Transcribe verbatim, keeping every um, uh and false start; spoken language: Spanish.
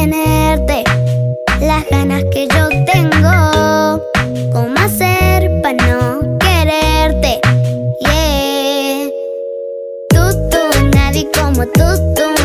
tenerte, las ganas que yo tengo, cómo hacer para no quererte, yeah. Tú, tú, nadie como tú, tú.